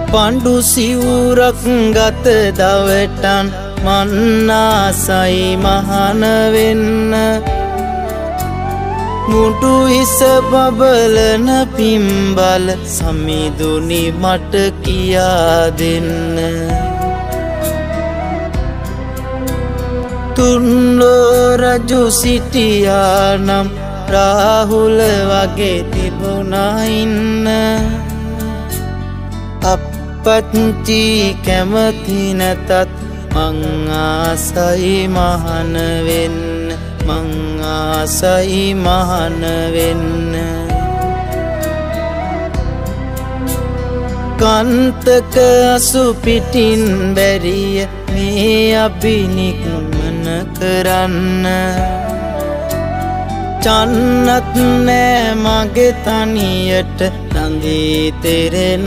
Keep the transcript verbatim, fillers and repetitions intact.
පණ්ඩු සිවුරක් ගත දවටන් මන්නාසයි මහන වෙන්න මුටු හිස බබලන පිම්බල සමිඳුනි මට කියා දෙන්න තුන්ලෝ රජු සිටියා නම් රාහුල වගේ තිබුණා ඉන්න අප්පච්චි කැමති නැතත් මං ආසයි මහන වෙන්න මං ආසයි මහන වෙන්න කන්තක අසු පිටින් බැරිය මේ අභිනික්මන කරන්න චන්නත් නෑ මගේ තනියට නදී තෙරෙන